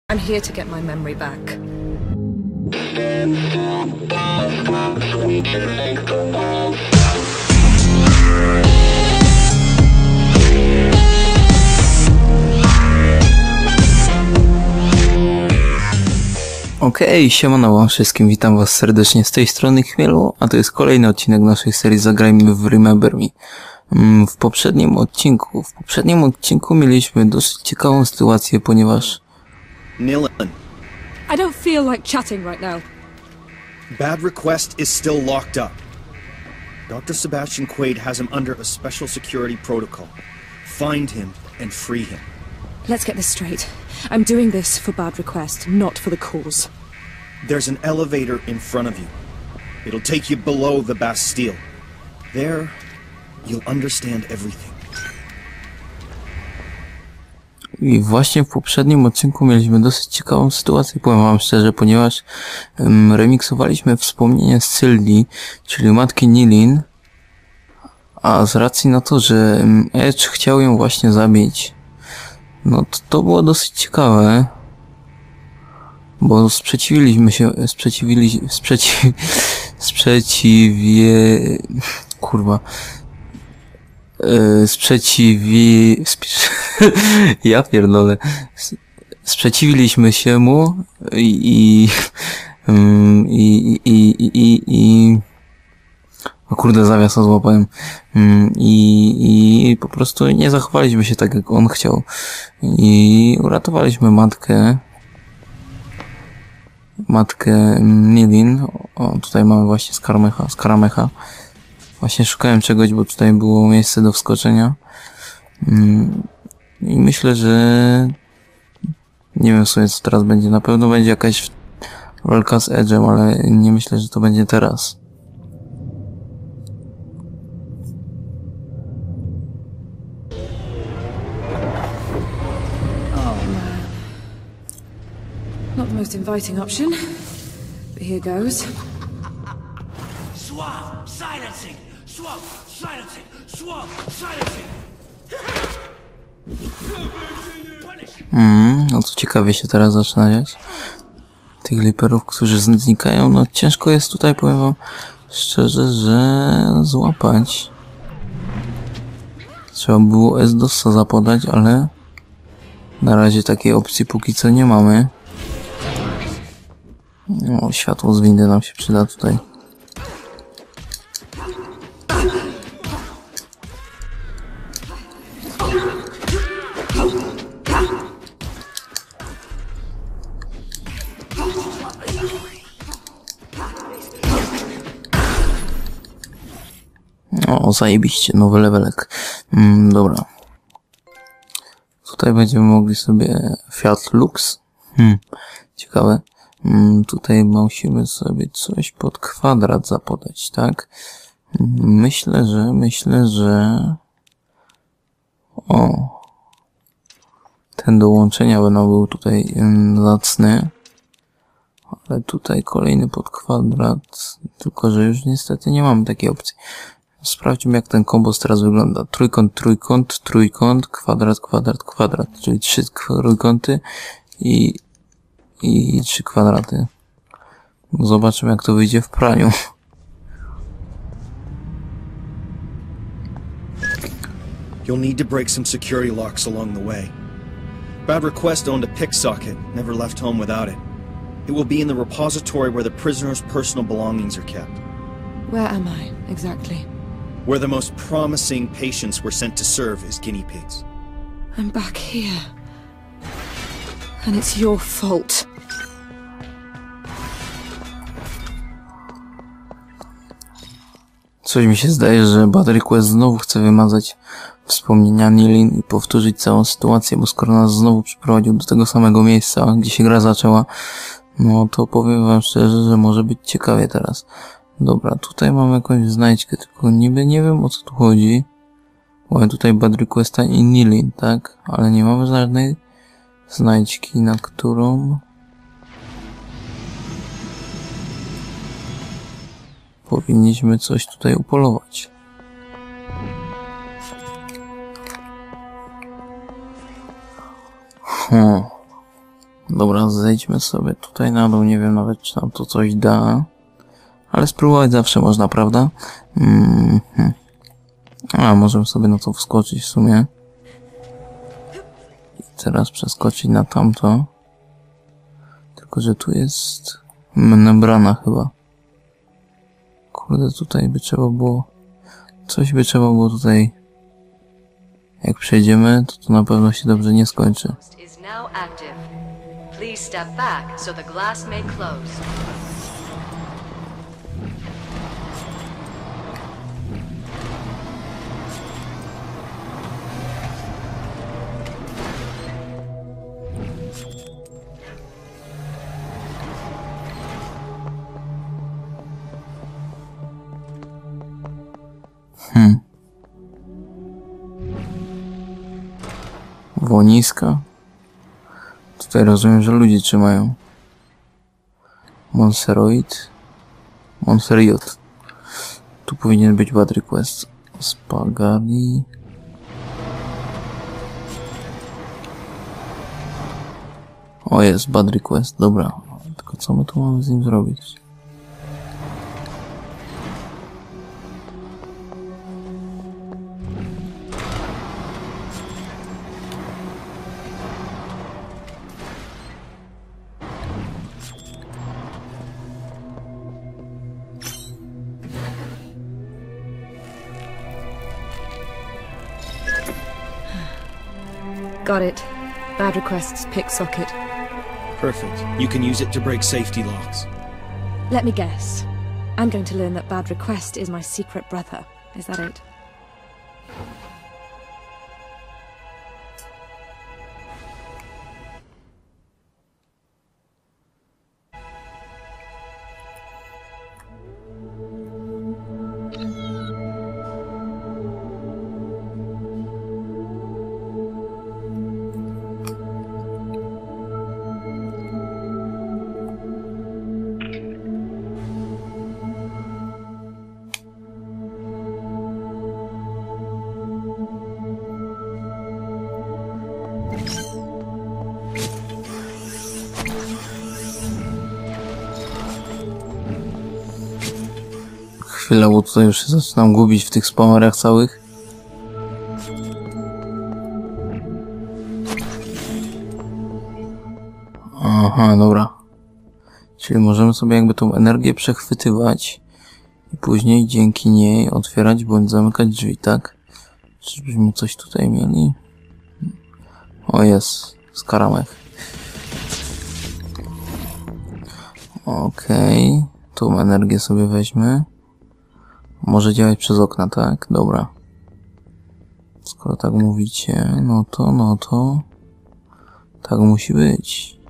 I'm here to get my memory back. Okej, siemano wam wszystkim, witam was serdecznie z tej strony Chmielu, a to jest kolejny odcinek naszej serii Zagrajmy w Remember Me. W poprzednim odcinku mieliśmy dosyć ciekawą sytuację, ponieważ... Nilan. I don't feel like chatting right now. Bad Request is still locked up. Dr. Sebastian Quaid has him under a special security protocol. Find him and free him. Let's get this straight. I'm doing this for Bad Request, not for the cause. There's an elevator in front of you. It'll take you below the Bastille. There, you'll understand everything. I właśnie w poprzednim odcinku mieliśmy dosyć ciekawą sytuację, powiem wam szczerze, ponieważ remiksowaliśmy wspomnienia z Sylwii, czyli matki Nilin, a z racji na to, że Edge chciał ją właśnie zabić, no to było dosyć ciekawe, bo ja pierdolę. Sprzeciwiliśmy się mu o kurde, zawiasa złapałem. I po prostu nie zachowaliśmy się tak, jak on chciał. I uratowaliśmy matkę Nilin. O, tutaj mamy właśnie Skaramecha. Właśnie szukałem czegoś, bo tutaj było miejsce do wskoczenia. I myślę, że nie wiem w sumie co teraz będzie. Na pewno będzie jakaś walka z Edge'em, ale nie myślę, że to będzie teraz. Not the most inviting option, but here goes. Swap! Silencing! Swap! Silencing! Swap! Silencing! No to ciekawie się teraz zaczyna dziać. Tych liperów, którzy znikają, no ciężko jest tutaj, powiem wam szczerze, że złapać. Trzeba było S-DOSa zapodać, ale na razie takiej opcji póki co nie mamy. No, światło z windy nam się przyda tutaj. O, zajebiście, nowy levelek. Dobra. Tutaj będziemy mogli sobie Fiat Lux. Ciekawe. Tutaj musimy sobie coś pod kwadrat zapodać, tak? Myślę, że... O! Ten do łączenia będą był tutaj zacny. Ale tutaj kolejny pod kwadrat. Tylko, że już niestety nie mamy takiej opcji. Sprawdźmy, jak ten kombos teraz wygląda. Trójkąt, trójkąt, trójkąt, kwadrat, kwadrat, kwadrat. Czyli 3 trójkąty i 3 kwadraty. Zobaczymy, jak to wyjdzie w praniu. You'll need to break some security locks along the way. Bad Request owned a pick socket, never left home without it. It will be in the repository where the prisoner's personal belongings are kept. Where am I, exactly? Where the most promising patients were sent to serve as guinea pigs. I'm back here. And it's your fault. Coś mi się zdaje, że Bad Request znowu chce wymazać wspomnienia Nilin i powtórzyć całą sytuację, bo skoro nas znowu przyprowadził do tego samego miejsca, gdzie się gra zaczęła, no to powiem wam szczerze, że może być ciekawie teraz. Dobra, tutaj mamy jakąś znajdźkę, tylko niby nie wiem, o co tu chodzi. Mamy tutaj Bad Requesta i Nilin, tak? Ale nie mamy żadnej znajdźki, na którą powinniśmy coś tutaj upolować. Dobra, zejdźmy sobie tutaj na dół, nie wiem nawet czy nam to coś da. Ale spróbować zawsze można, prawda? A, możemy sobie na to wskoczyć w sumie. I teraz przeskoczyć na tamto. Tylko, że tu jest membrana chyba. Kurde, tutaj by trzeba było... Coś by trzeba było tutaj... Jak przejdziemy, to na pewno się dobrze nie skończy. Is now active. Please step back so the glass may close. Włoniska. Tutaj rozumiem, że ludzie trzymają. Monseroid. Monseriot. Tu powinien być bad request. Spagari. O, jest bad request. Dobra. Tylko co my tu mamy z nim zrobić? Got it. Bad request's pick socket. Perfect. You can use it to break safety locks. Let me guess. I'm going to learn that Bad Request is my secret brother. Is that it? Chwila, bo tutaj już się zaczynam gubić w tych spamerach całych. Aha, dobra. Czyli możemy sobie jakby tą energię przechwytywać i później dzięki niej otwierać bądź zamykać drzwi, tak? Czyżbyśmy coś tutaj mieli? O, jest. Skaramek. Okej. Tą energię sobie weźmy. Może działać przez okna, tak? Dobra. Skoro tak mówicie, no to... Tak musi być.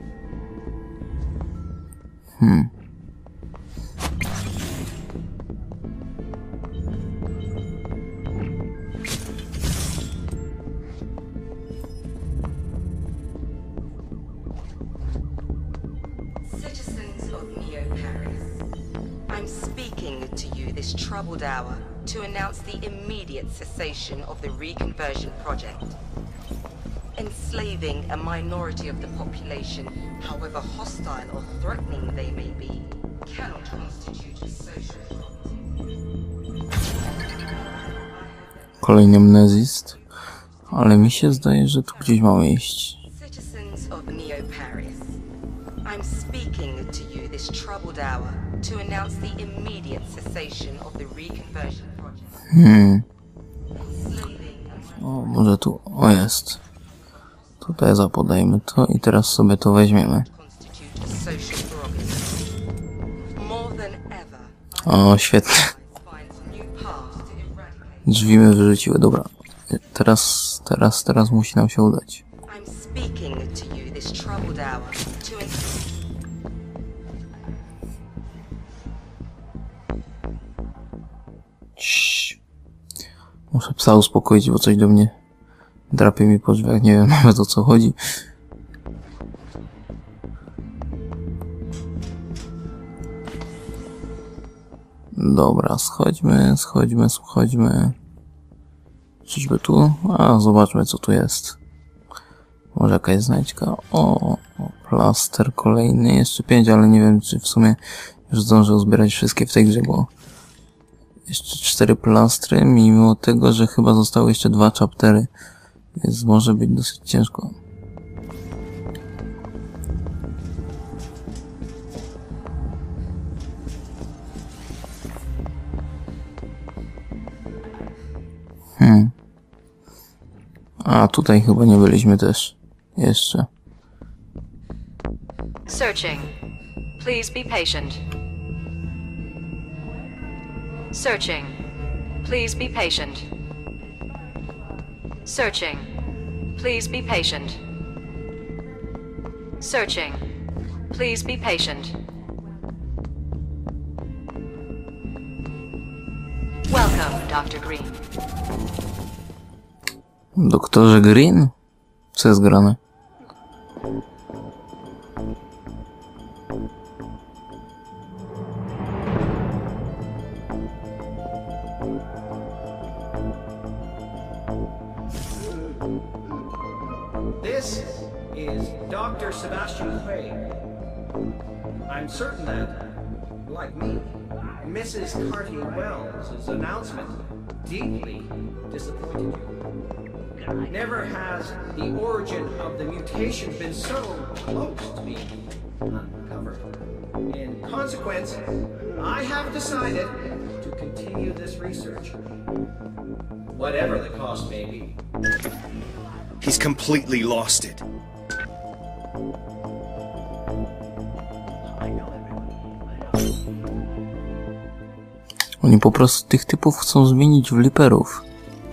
Citizens of Neo Paris, I'm speaking to you this troubled hour to announce the immediate cessation of the reconversion project. Enslaving a minority of the population, however hostile or threatening they may be, cannot constitute a social problem. Kolejny amnezist. Ale mi się zdaje, że tu gdzieś mamy iść. Citizens of Neo Paris, I'm speaking to you this troubled hour to announce the immediate cessation of the reconversion project. O, może tu... O, jest. Tutaj zapodajmy to i teraz sobie to weźmiemy. Constitute a social prerogative. More than ever, O, świetnie. finds new paths to eradicate. Drzwi mnie wyrzuciły, dobra. Teraz musi nam się udać. I'm speaking to you this troubled hour to Ciii. Muszę psa uspokoić, bo coś do mnie drapie mi po drzwiach, nie wiem nawet o co chodzi. Dobra, schodźmy. Czyżby tu? A, zobaczmy co tu jest. Może jakaś znajdźka. O, O, plaster kolejny, jeszcze 5, ale nie wiem, czy w sumie już zdążę uzbierać wszystkie w tej grze, bo jeszcze 4 plastry, mimo tego, że chyba zostały jeszcze 2 chaptery, więc może być dosyć ciężko. A tutaj chyba nie byliśmy też. Jeszcze. Searching. Please be patient. Searching. Please be patient. Searching. Please be patient. Searching. Please be patient. Welcome, Dr. Green. Doktorze Green? Co jest grane? This is Dr. Sebastian Craig. I'm certain that, like me, Mrs. Cartier-Wells' announcement deeply disappointed you. Never has the origin of the mutation been so close to being uncovered. In consequence, I have decided to continue this research, whatever the cost may be. He's completely lost it. Oni po prostu tych typów chcą zmienić w liperów.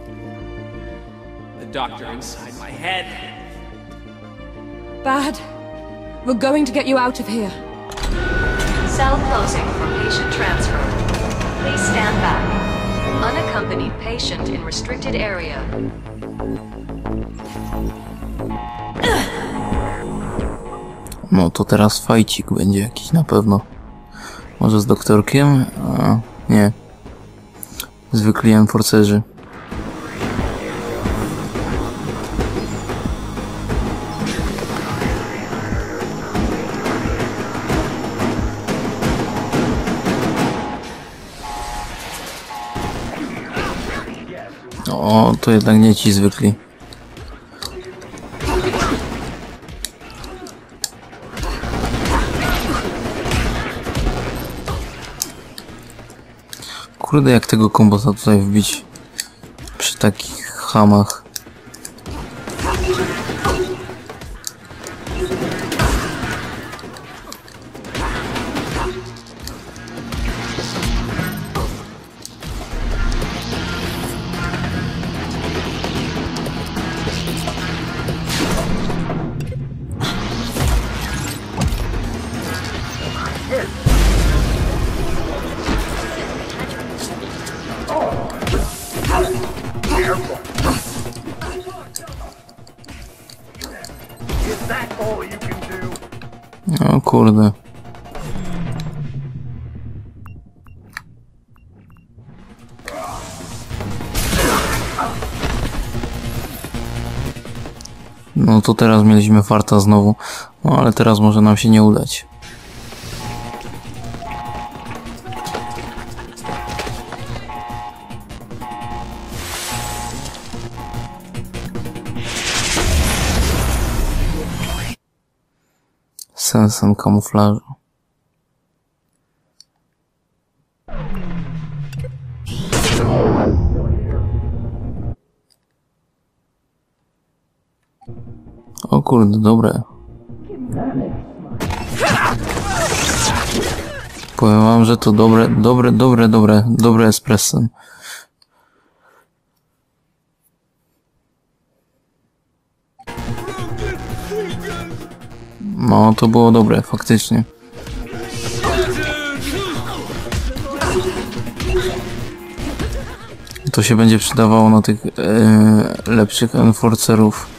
The doctor inside my head. Bad. We're going to get you out of here. Cell closing for patient transfer. Please stand back. Unaccompanied patient in restricted area. No to teraz fajcik będzie jakiś na pewno. Może z doktorkiem? A, nie. Zwykli enforcerzy. O, to jednak nie ci zwykli. Kurde, jak tego kombota tutaj wbić przy takich hamach. O kurde. No to teraz mieliśmy farta znowu. No ale teraz może nam się nie udać. Sensem kamuflażu. O kurde, dobre. Powiem wam, że to dobre espresso. No, to było dobre, faktycznie. To się będzie przydawało na tych lepszych enforcerów.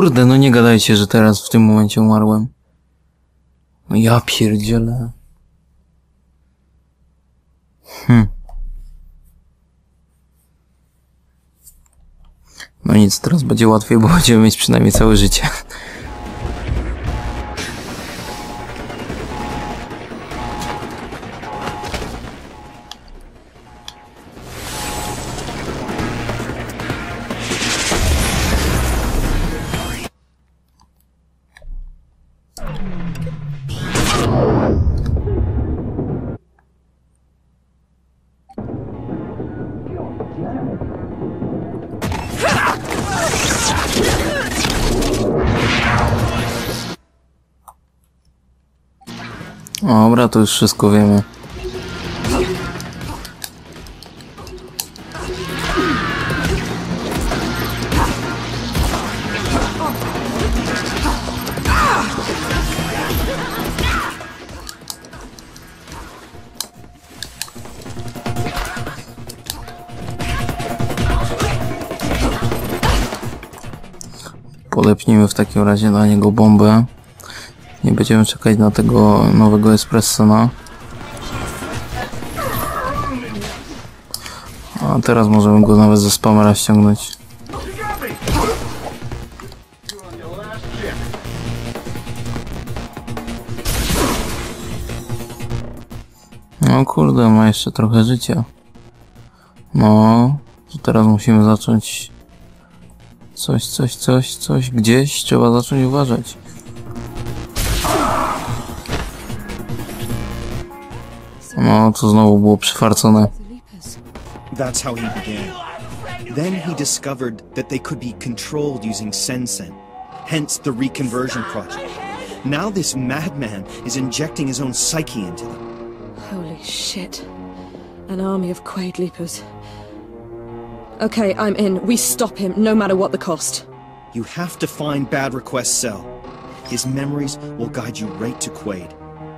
kurde, no nie gadajcie, że teraz w tym momencie umarłem. No ja pierdzielę. No nic, teraz będzie łatwiej, bo będziemy mieć przynajmniej całe życie. Dobra, to już wszystko wiemy. Podepnijmy w takim razie na niego bombę. Nie będziemy czekać na tego nowego espressona. A teraz możemy go nawet ze spamera ściągnąć. No kurde, ma jeszcze trochę życia. No, to teraz musimy zacząć coś gdzieś trzeba zacząć uważać. No, to znowu było przyfarcone. That's how he began. Then he discovered that they could be controlled using Sensen, hence the reconversion project. Now this madman is injecting his own psyche into them. Holy shit. An army of Quaid Leapers. Okay, I'm in. We stop him, no matter what the cost. You have to find Bad Request's cell. His memories will guide you right to Quaid.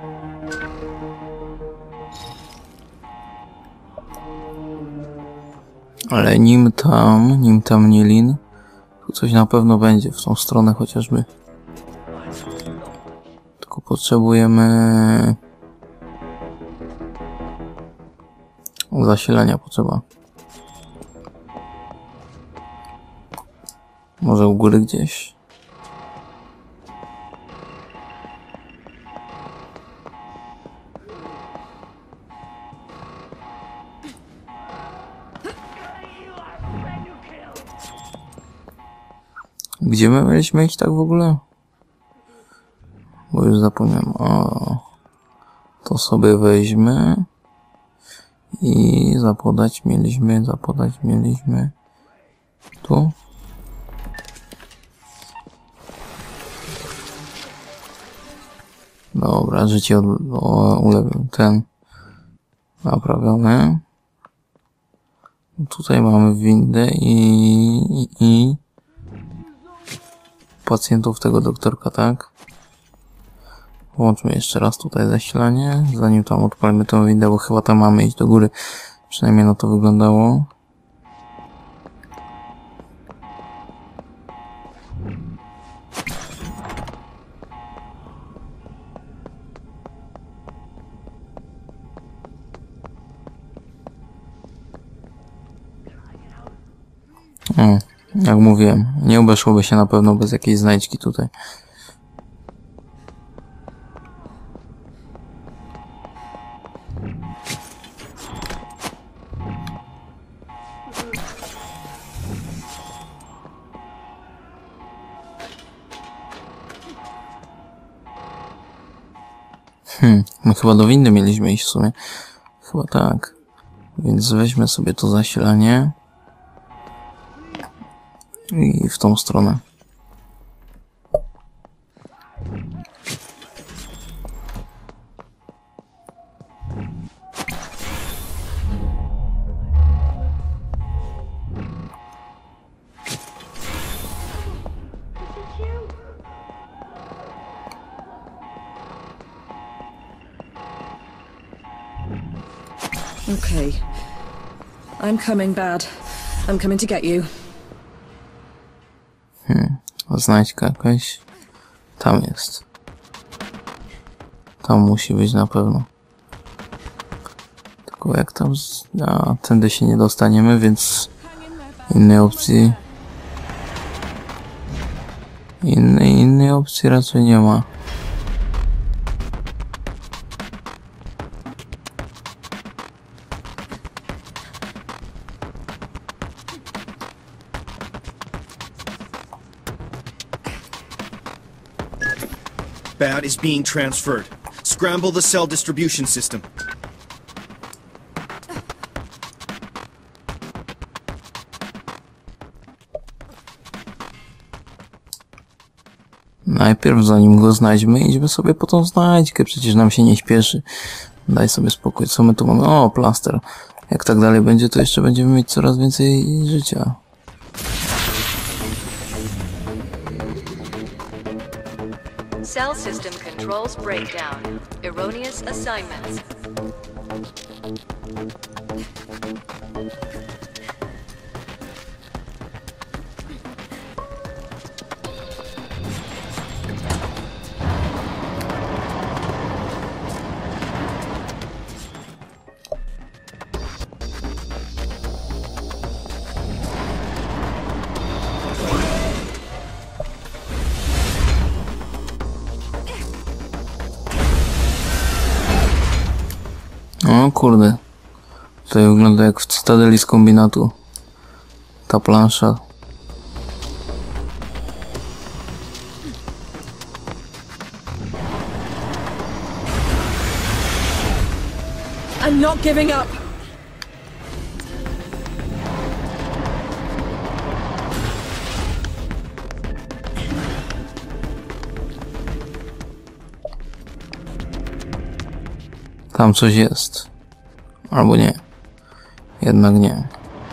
Ale nim tam nie Lin, tu coś na pewno będzie w tą stronę chociażby. Tylko potrzebujemy zasilania potrzeba. Może u góry gdzieś. Gdzie my mieliśmy iść tak w ogóle? Bo już zapomniałem. O, to sobie weźmy. I zapodać mieliśmy. Tu. Dobra, życie ten naprawione. Tutaj mamy windę i pacjentów tego doktorka, tak? Włączmy jeszcze raz tutaj zasilanie, zanim tam odpalimy tą windę, bo chyba tam mamy iść do góry. Przynajmniej na to wyglądało. O, jak mówiłem, nie obeszłoby się na pewno bez jakiejś znajdźki tutaj. My chyba do windy mieliśmy iść w sumie. Chyba tak. Więc weźmy sobie to zasilanie. I w tą stronę. Okay. I'm coming, Bad. I'm coming to get you. Znajdźka jakaś. Tam jest. Tam musi być na pewno. Tylko jak tam... A, tędy się nie dostaniemy, więc... Innej opcji... Innej opcji raczej nie ma. Bad is being transferred. Scramble the cell distribution system. Najpierw, zanim go znajdźmy, idźmy sobie po tą znajdźkę. Przecież nam się nie śpieszy. Daj sobie spokój. Co my tu mamy? O, plaster. Jak tak dalej będzie, to jeszcze będziemy mieć coraz więcej życia. Cell system controls breakdown. Erroneous assignments. O kurde. Tutaj wygląda jak w Cytadeli z kombinatu. Ta plansza. I'm not giving up. Tam coś jest. Albo nie. Jednak nie.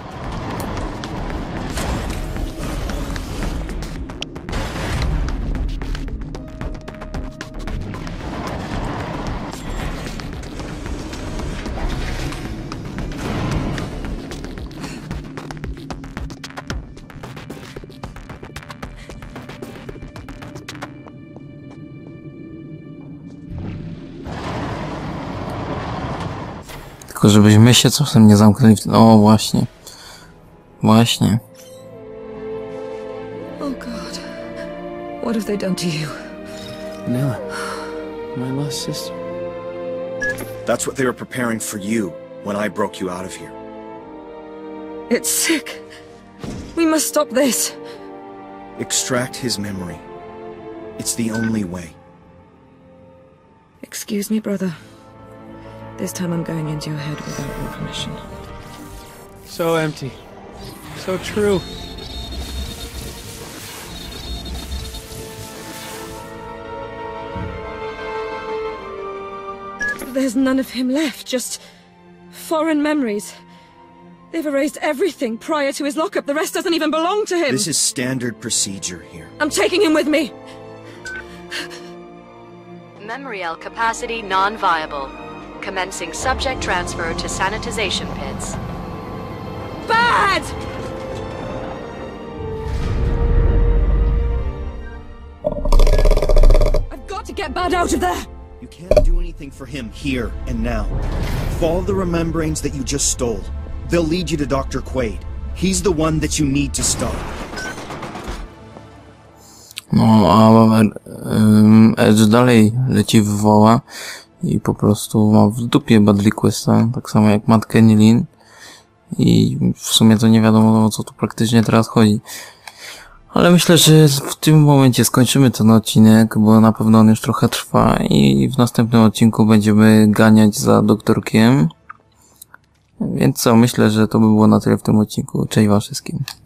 Tylko żebyśmy się czasem nie zamknęli w tym... O, właśnie. Właśnie. Oh God. What have they done to you? Nella, my lost sister. That's what they were preparing for you when I broke you out of here. It's sick. We must stop this. Extract his memory. It's the only way. Excuse me, brother. This time I'm going into your head without your permission. So empty. So true. There's none of him left, just foreign memories. They've erased everything prior to his lockup. The rest doesn't even belong to him. This is standard procedure here. I'm taking him with me. Memorial capacity non-viable. Commencing subject transfer to sanitization pits. Bad! I've got to get Bad out of there! You can't do anything for him here and now. Follow the rememberings that you just stole. They'll lead you to Dr. Quaid. He's the one that you need to stop. No, a Edge dalej leci w woła i po prostu ma w dupie Bad Requesta, tak samo jak matkę Nilin. I w sumie to nie wiadomo, o co tu praktycznie teraz chodzi. Ale myślę, że w tym momencie skończymy ten odcinek, bo na pewno on już trochę trwa i w następnym odcinku będziemy ganiać za doktorkiem. Więc co, myślę, że to by było na tyle w tym odcinku. Cześć wam wszystkim.